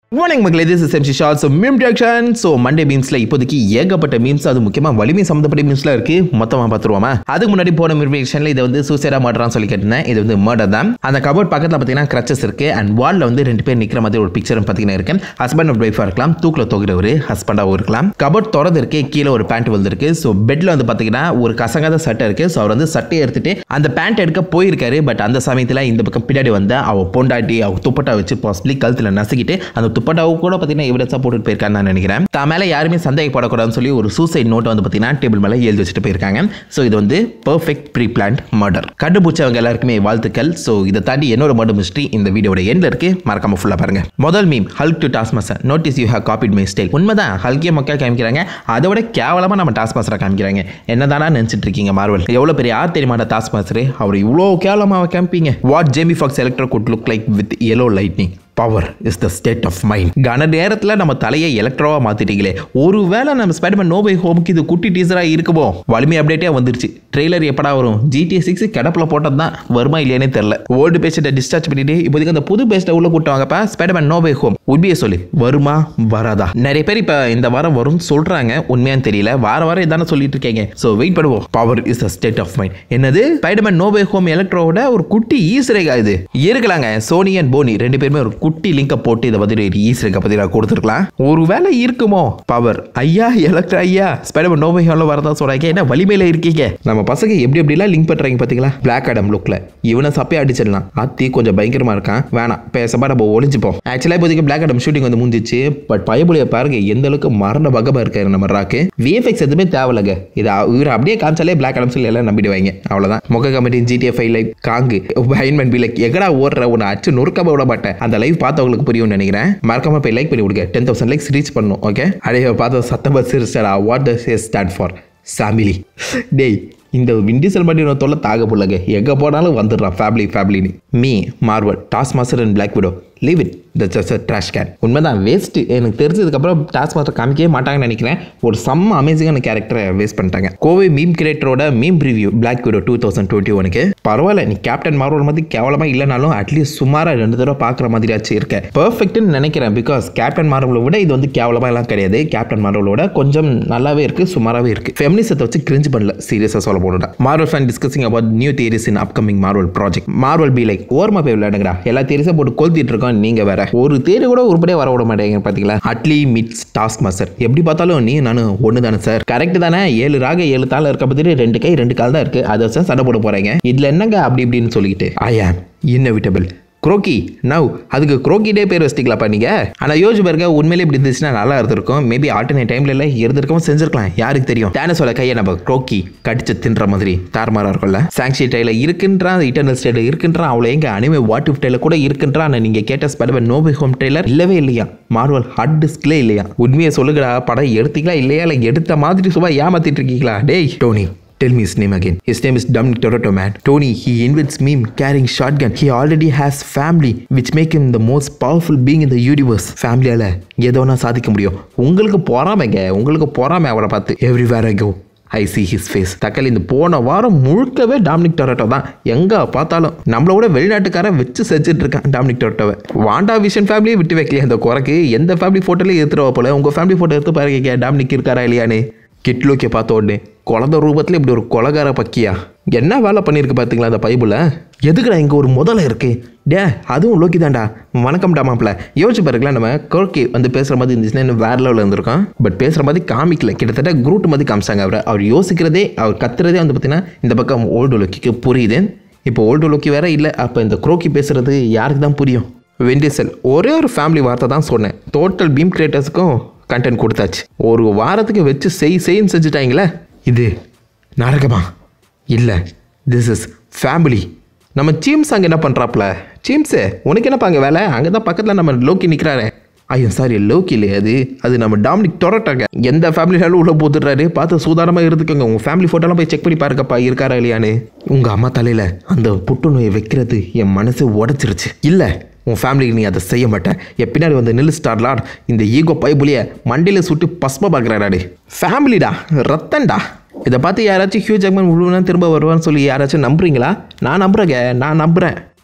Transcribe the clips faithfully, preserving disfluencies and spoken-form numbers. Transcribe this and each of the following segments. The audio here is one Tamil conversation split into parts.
Morning மக்களே, this is mcshorts so meme reaction. So Monday memes ல இப்போதைக்கு ஏகப்பட்ட memes, அது முக்கியமா வலிமை சம்பந்தப்பட்ட memes-ல இருக்கு. மொத்தமா பார்த்துருவோமா? அதுக்கு முன்னாடி போன meme reaction-ல இத வந்து சூசைடா மர்டர்னு சொல்லி கேட்டேன். இது வந்து மர்டர் தான். அந்த கபோர்ட் பக்கத்துல பாத்தீங்கன்னா crutches இருக்கு and wall-ல வந்து ரெண்டு பேர் நிக்கிற மாதிரி ஒரு பிக்சர் பாத்தீங்கன்னா இருக்கு. ஹஸ்பண்ட் அண்ட் வைஃபா இருக்கலாம், தூக்குல தொங்குறவரு ஹஸ்பண்டாவும் இருக்கலாம். கபோர்ட் திறந்து இருக்கு, கீழ ஒரு பேண்ட் விழுந்திருக்கு. சோ பெட்ல வந்து பாத்தீங்கன்னா ஒரு கசங்காத சட்டை இருக்கு. சோ அவர் வந்து சட்டையை எடுத்துட்டு அந்த பேண்ட் எடுக்க போயிருக்காரு. பட் அந்த சமயத்துல இந்த பக்கம் பின்னாடி வந்து அவ பொண்டாட்டி அவ துப்பட்டா வச்சு பாசிபிளி கழுத்துல நசுக்கிட்டு அந்த துப்பட்டாவு கூட பாத்தீங்கன்னா எவிடன்ஸா போட்டுட்டு போயிருக்கான்னு நான் நினைக்கிறேன். தான் மேல யாருமே சந்தேகப்படக்கூடாதுன்னு சொல்லி ஒரு சூசைட் நோட் வந்து பாத்தீங்கன்னா டேபிள் மேல எழுதி வச்சுட்டு போயிருக்காங்க. சோ இது வந்து பெர்ஃபெக்ட் ப்ரீ பிளான்ட் மர்டர். கண்டுபிடிச்சவங்க எல்லாருக்குமே வாழ்த்துக்கள். சோ இதை தாண்டி என்னோட மர்டர் மிஸ்ட்ரி இந்த வீடியோட எண்ட்ல இருக்கு, மறக்காம ஃபுல்லா பாருங்க. முதல் meme, Hulk to Taskmaster notice you have copied my style. உண்மைதான், ஹல்கே மக்கா காமிக்கிறாங்க, அதோட கேவலமா நம்ம டாஸ்க் மாஸ்டரா காமிக்கிறாங்க. என்னதானா நினைச்சிட்டு இருக்கீங்க மார்வல்? எவ்வளவு பெரிய ஆர் தெரியுமா டாஸ்க் மாஸ்டர், அவர் இவ்வளோ கேவலமா காமிப்பீங்க. What Jamie Foxx Electro good look like with yellow lightning. Power is the state of mind. கன நேரத்தில் நம்ம தலையை எலக்ட்ரோவா மாத்திட்டீங்களே. ஒருவேளை நம்ம ஸ்பைடர்மேன் நோ வே ஹோமுக்கு இது குட்டி டீசரா இருக்குமோ? வலிமை அப்டேட்டே வந்துருச்சு. ட்ரெய்லர் எப்படா வரும்? ஜிடிஏ சிக்ஸ் கிடப்பில் போட்டது தான், வருமா இல்லையானே தெரியல. ஓல்டு பேஸ்ட்டை டிஸ்சார்ஜ் பண்ணிட்டு இப்போதைக்கு அந்த புது பேஸ்ட்டை உள்ள கூட்டுவாங்கப்பா. ஸ்பைடர்மேன் நோ வே ஹோம் உண்மையை சொல்லி வருமா வராதா? நிறைய பேர் இப்போ இந்த வாரம் வரும்னு சொல்றாங்க, உண்மையானு தெரியல. வார வாரம் இதானே சொல்லிட்டு இருக்கீங்க. ஸோ வெயிட் பண்ணுவோம். Power is the state of mind. என்னது ஸ்பைடர்மேன் நோ வே ஹோம் எலக்ட்ரோவோட ஒரு குட்டி ஈஸ்ரேகா இது இருக்கலாங்க. சோனி அண்ட் போனி ரெண்டு பேருமே ஒரு குட்டி லிங்க போட்டு இதை பத்தி ஈஸ்ரேகா பத்தி கொடுத்துருக்கலாம். ஒருவேளை இருக்குமோ? பவர் ஐயா எலக்ட்ரா ஐயா ஸ்பைடர்மேன் நோ வே ஹோம்ல வரதா சொல்றாங்க. என்ன வலிமையில இருக்கீங்க? நம்ம பசங்க எப்படி எப்படிலாம் லிங்க் பண்றாங்க பாத்தீங்களா? பிளாக் ஆடம் லுக்ல இவனை சப்பே அடிச்சிடலாம். அத்தி கொஞ்சம் பயங்கரமா இருக்கான், வேணாம் பேசப்பா நம்ம ஒளிஞ்சுப்போம். ஆக்சுவலா இப்போதைக்கு பிளாக் ஆடம் ஷூட்டிங் வந்து முடிஞ்சிச்சு. பட் பயபுலிய பாருங்க எந்த அளவுக்கு மரண பகமா இருக்காரு நம்ம ராக்கு. விஎஃப்எக்ஸ் எதுவுமே தேவையில்லைங்க. இது இவர் அப்படியே காமிச்சாலே பிளாக் ஆடம் சொல்லி எல்லாம் நம்பிடுவாங்க. அவ்வளவுதான். முக கமிட்டி ஜிடிஏ ஃபைவ் லைக் காங்கு பயன்மன் பி லைக் எங்கடா ஓடுற உன்னை அச்சு நொறுக்காம விட மாட்டேன். அந்த லைவ் பார்த்தவங்களுக்கு புரியும் நினைக்கிறேன். மறக்காம போய் லைக் பண்ணி கொடுங்க. டென் தௌசண்ட் லைக்ஸ் ரீச் பண்ணணும். ஓகே, அடைய பார்த்த சத்தமா சிரிச்சடா. What does it stand for? Family. டேய், இந்த விண்டிசல் பண்ணி தொல்லை தாக போடலங்க. எங்க போனாலும் வந்துடுறான் ஃபேமிலி ஃபேமிலின்னு. Me Marvel Taskmaster and Black Widow leave it that's a trash can. உண்மைதான், வேஸ்ட். எனக்கு தெரிஞ்சதுக்கப்புறம் டாஸ்க் மாஸ்டர் காமிக்கவே மாட்டாங்கன்னு நினைக்கிறேன். ஒரு செம்ம அமேசிங்கான கேரக்டரை வேஸ்ட் பண்ணிட்டாங்க. கோவை மீம் கிரியேட்டரோட meme review Black Widow two thousand twenty ஒனுக்கு பரவாயில்ல. நீ கேப்டன் மார்வல் மாதிரி கேவலமா இல்லைனாலும் அட்லீஸ்ட் சுமாரா ரெண்டு தடவை பார்க்குற மாதிரியாச்சு இருக்க. பெர்ஃபெக்ட்னு நினைக்கிறேன். பிகாஸ் கேப்டன் மார்வலை விட இது வந்து கேவலமா எல்லாம் கிடையாது. கேப்டன் மார்வலோட கொஞ்சம் நல்லாவே இருக்கு, சுமாராவே இருக்கு. ஃபெமினிசத்தை வச்சு கிரிஞ்சு பண்ணல, சீரியஸா சொல்ல போனா. Marvel fan discussing about new theories in upcoming Marvel project. Marvel be like ஓர்மா போய் விளையாடுங்கடா, எல்லா தியரிஸும் போட்டு கொளுத்திட்டு இருக்கோம். நீங்க வேற ஒரு தேடி கூட உருப்படியே வர விட மாட்டேங்க. பாத்தீங்களா? Atlee meets Taskmaster. எப்படி பார்த்தாலும் நீ நானும் ஒண்ணு தானே சார். கரெக்ட் தானே? ஏழு ராக ஏழு தாள் இருக்க பத்தி ரெண்டு கை ரெண்டு கால் தான் இருக்கு. அதை வச்சு சண்டை போட போறீங்க. இதுல என்னங்க அப்படி இப்படின்னு சொல்லிட்டு ஐ ஆம் இன்னெவிட்டபிள் குரோக்கி நவ். அதுக்கு குரோக்கிட்டே பேர் வச்சிட்டீங்களாப்பா நீங்க? ஆனா யோசிச்சு பாருங்க, உண்மையிலே இப்படி இருந்துச்சுன்னா நல்லா இருந்திருக்கும். மேபி ஆல்டர்னேட் டைம்ல எல்லாம் இருந்திருக்கவும் செஞ்சிருக்கலாம், யாருக்கு தெரியும். டேனஸோட கையை நம்ம குரோக்கி கடிச்சு தின்ற மாதிரி தார்மாரா இருக்கும்ல. சாங்ஷி டைல இருக்குன்றான், இட்டர்னல் ஸ்டேட்ல இருக்குன்றான், அவளை எங்க அனிமே வாட் இஃப் டைல கூட இருக்குன்றான். நீங்க கேட்ட Spiderman no way home trailer இல்லவே இல்லையா? மார்வல் ஹார்ட் டிஸ்க்லே இல்லையா? உண்மையை சொல்லுங்கடா, படம் எடுத்தீங்களா இல்லையா? இல்லை எடுத்த மாதிரி சும்மா ஏமாத்திட்டு இருக்கீங்களா? டேய் Dhoni, tell me his name again. His name is Dominic Toretto, man. Tony, he invents meme carrying shotgun. He already has family, which make him the most powerful being in the universe. Family ala எதோனா சாதிக்க முடியும். உங்களுக்கு பொறாமைங்க, உங்களுக்கு பொறாமை அவரை பார்த்து. Everywhere I go I see his face. Tatkal இந்த போன வாரம் முழுக்கவே டாமினிக் டொரட்டோ தான். எங்க பார்த்தாலும் நம்மளோட வெளிநாட்டுக்காரன் வச்சு செஞ்சுட்டு இருக்கான் டாமினிக் டொரட்டோவை. வாண்டா விஷன் ஃபேமிலியை விட்டு வைக்கலையே அந்த குறைக்கு. எந்த ஃபேமிலி ஃபோட்டோலேயே எடுத்துருவா போல. உங்க ஃபேமிலி ஃபோட்டோ எடுத்து பாருங்க, டாமினிக் இருக்காரா இல்லையான்னு. கிட்லோக்கே பார்த்த உடனே குழந்தை ரூபத்தில் இப்படி ஒரு கொலகார பக்கியா என்ன வேலை பண்ணியிருக்கு பார்த்தீங்களா அந்த பைபிள? எதுக்குடா இங்கே ஒரு முதல்ல இருக்கு? டே அதுவும் லோக்கி தான்டா. வணக்கம்டா மாப்பிள்ள. யோசிச்சு பாருங்களா, நம்ம கோர்க்கி வந்து பேசுகிற மாதிரி இருந்துச்சுன்னா இன்னும் வேற லெவலில் இருந்திருக்கோம். பட் பேசுகிற மாதிரி காமிக்கல, கிட்டத்தட்ட குரூட் மாதிரி காமிச்சாங்க அவரை. அவர் யோசிக்கிறதே, அவர் கத்துறதே வந்து பார்த்தீங்கன்னா இந்த பக்கம் ஓல்டு லோக்கிக்கு புரியுது. இப்போ ஓல்டு லோக்கி வேற இல்லை, அப்போ இந்த குரோக்கி பேசுறது யாருக்கு தான் புரியும்? வெண்டிசல் ஒரே ஒரு ஃபேமிலி வார்த்தை தான் சொன்னேன். டோட்டல் பீம் கிரியேட்டர்ஸுக்கும் கண்டென்ட் கொடுத்தாச்சு. ஒரு வாரத்துக்கு வச்சு செய் செய்ன்னு செஞ்சுட்டாங்களே. இது நரகமா? இல்லை, திஸ் இஸ் ஃபேமிலி. நம்ம சீம்ஸ் அங்கே என்ன பண்ணுறாப்புல? சீம்ஸு உனக்கு என்னப்பா அங்கே வேலை? அங்கே தான் பக்கத்தில் நம்ம லோக்கி நிற்கிறாரு. ஐயோ சாரி, லோக்கி இல்லையே, அது அது நம்ம டாமினிக் டொரட்டோங்க. எந்த ஃபேமிலியாலும் உள்ளே போட்டுடுறாரு. பார்த்து சூதானமாக இருந்துக்கோங்க. உங்கள் ஃபேமிலி ஃபோட்டோலாம் போய் செக் பண்ணி பாருங்கப்பா, இருக்காரா இல்லையான்னு. உங்கள் அம்மா தலையில் அந்த புற்றுநோயை வைக்கிறது என் மனசு உடச்சிருச்சு. இல்லை, உன் ஃபேமிலிக்கு நீ அதை செய்ய மாட்டேன். என் பின்னாடி வந்து நில் ஸ்டார்லாட். இந்த ஈகோ பைபுலியை மண்டியில் சுட்டு பஸ்ம பார்க்குறாடாடி. ஃபேமிலிடா, ரத்தன்டா. இதை பார்த்து யாராச்சும் ஹியூ ஜாக்மேன் உழுவுனா திரும்ப வருவான்னு சொல்லி யாராச்சும் நம்புறீங்களா? நான் நம்புறேங்க, நான் நம்புகிறேன்.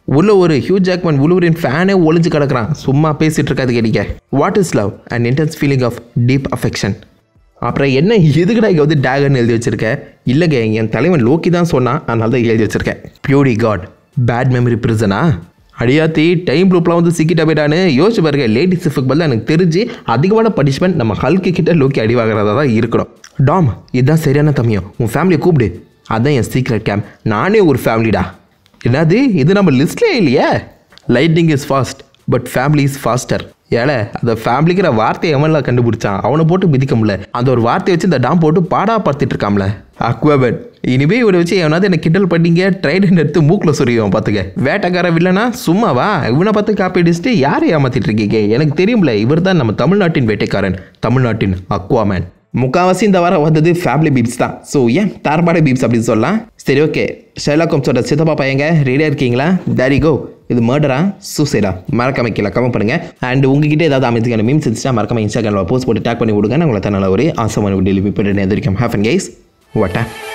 உள்ள ஒரு ஹியூ ஜாக்மன் வுல்வரின் ஃபேனே ஒளிஞ்சு கிடக்குறான். சும்மா பேசிட்டு இருக்காது கேட்டிக்க. What is love and intense feeling of deep affection. அப்புறம் என்ன எதுக்குடா இங்கே வந்து டேகர்னு எழுதி வச்சிருக்கேன்? இல்லைங்க, என் தலைவன் லோக்கி தான் சொன்னான், அதனால தான் எழுதி வச்சிருக்கேன். பியூரி காட் பேட் மெமரி பிரிசனா? அடியாத்தி டைம் லூப்லாம் வந்து சிக்கிட்ட போயிட்டான்னு யோசிச்சு பாருங்க. லேடி சிஃபுக்கு பதில் எனக்கு தெரிஞ்சு அதிகமான பனிஷ்மெண்ட் நம்ம ஹல்க்கு கிட்ட லோக்கி அடி வாங்குறதா தான் இருக்கணும். டாம், இதுதான் சரியான தம்பியம், உன் ஃபேமிலியை கூப்பிடு. அதான் என் சீக்ரெட் கேம்ப். நானே ஒரு ஃபேமிலிடா. என்னது இது நம்ம லிஸ்ட்லேயே இல்லையே. Lightning is fast but family is faster. ஏழை அந்த ஃபேமிலிக்கிற வார்த்தையை எவன்லாம் கண்டுபிடிச்சான்? அவனை போட்டு மிதிக்க முடியல. அந்த ஒரு வார்த்தையை வச்சு இந்த டாம் போட்டு பாடா பார்த்துட்டு இருக்காம்ல. அக்வாபட் இனிமே இவரை வச்சு எவனாவது என்ன கிண்டல் பண்ணிங்க ட்ரைடன் எடுத்து மூக்கில் சொருவான். பார்த்துக்க வேட்டைக்கார வில்லனா சும்மாவா? இவனை பார்த்து காப்பி அடிச்சுட்டு யாரை ஏமாத்திட்டு இருக்கீங்க? எனக்கு தெரியும்ல, இவர் தான் நம்ம தமிழ்நாட்டின் வேட்டைக்காரன், தமிழ்நாட்டின் அக்வாமேன். முக்கால்வாசி இந்த வாரம் வந்தது ஃபேமிலி பீப்ஸ் தான். ஸோ ஏன் தார்பாடை பீப்ஸ் அப்படின்னு சொல்லலாம். சரி, ஓகே. ஷெர்லாக் ஹோம்ஸோட சித்தப்பா பையங்க ரெடியாக இருக்கீங்களா? தேரி கோ. இது மர்டரா சூசைடா? மறக்காம கீழே கமெண்ட் பண்ணுங்க. அண்ட் உங்ககிட்ட ஏதாவது அமைதிக்கான மீம்ஸ் இருந்துச்சுன்னா மறக்காம இன்ஸ்டாகிராமில் போஸ்ட் போட்டு டேக் பண்ணி விடுங்க. நான் உங்களை தான் நல்ல ஒரு ஆசமான டெலிவரி பண்ணிட்டு எதிர்க்கும். ஹேஃப் அண்ட் கைஸ் வாட்டா.